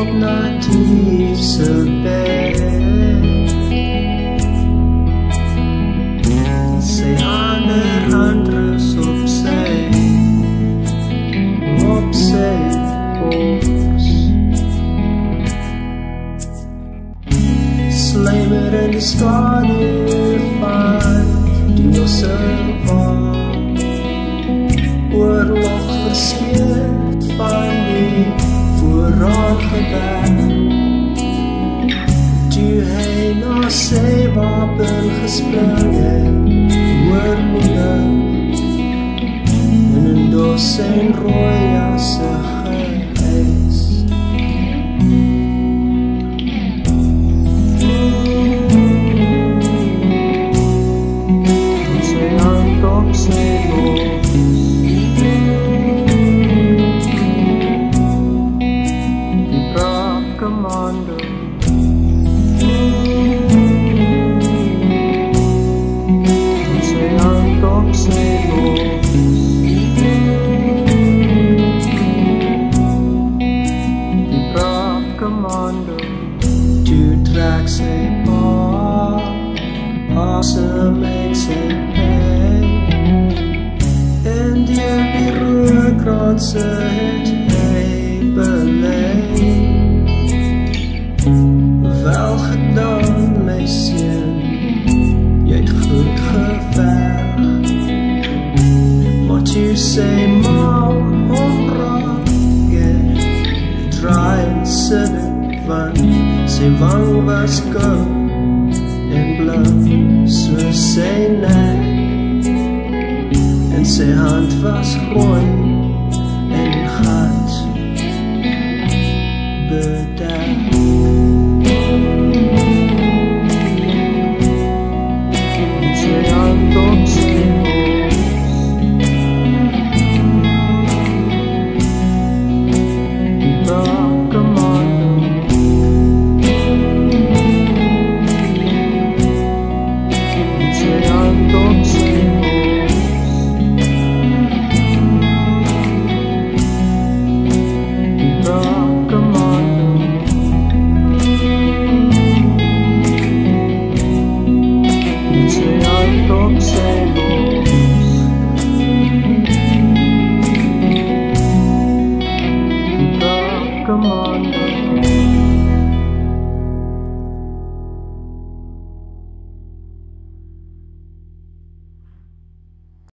op natiefse bed. Sy ander hand rus op sy boks. Slymer in die skade van die osservaar, oorlog verskeerd van die vooraangewerk. Toe hy na sy wapen gespring het, oormoedig en in dos zijn rooi jasse geëis. En sy hand op sy los, die braaf commando. En sy hand op sy los, commando. Toe trek sy asem uit sy pijn, en deur die rookranse het hy beleid. Wel gedaan my seun, jy het goed geveg, maar toe sy mam omraak en draai en sit, want sy wang was koud en blauw soos sy nek, en sy hand was groen en gat bedek.